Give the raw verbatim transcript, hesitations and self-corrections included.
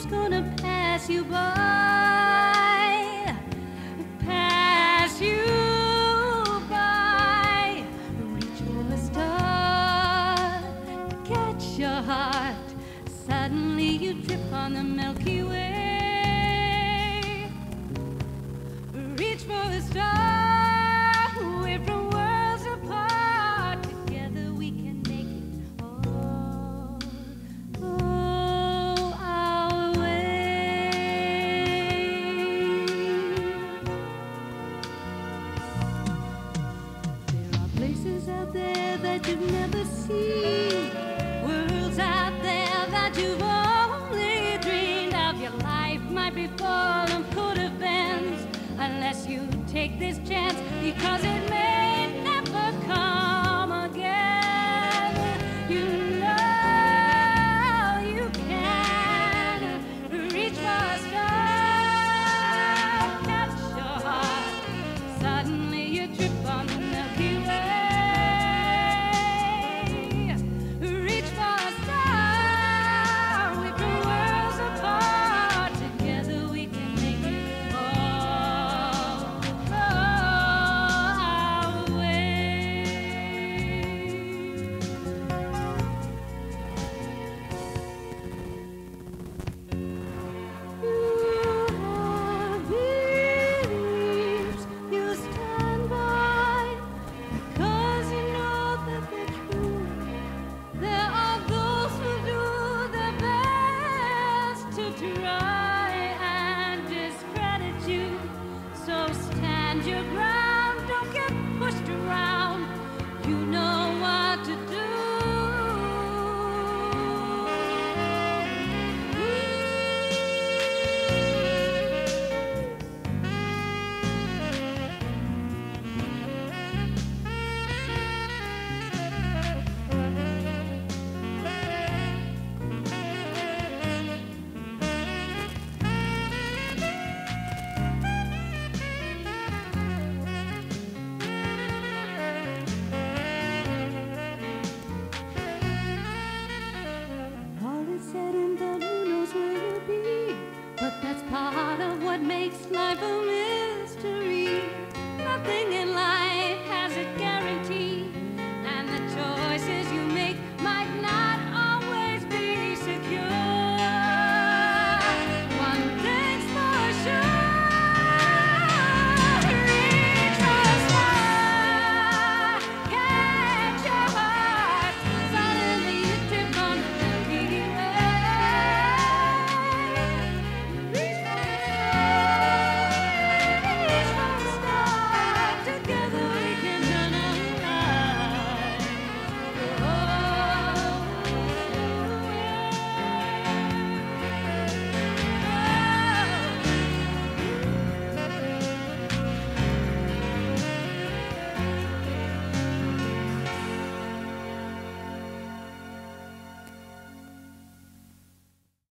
life's gonna pass you by, pass you by. Reach for a star, catch your heart. Suddenly you trip on the Milky Way. Reach for a star, we're from worlds apart. Together we can make it all, all our way. There are places out there that you've never seen, worlds out there that you've only dreamed of. Your life might be full of could have beens, unless you take this chance, because it may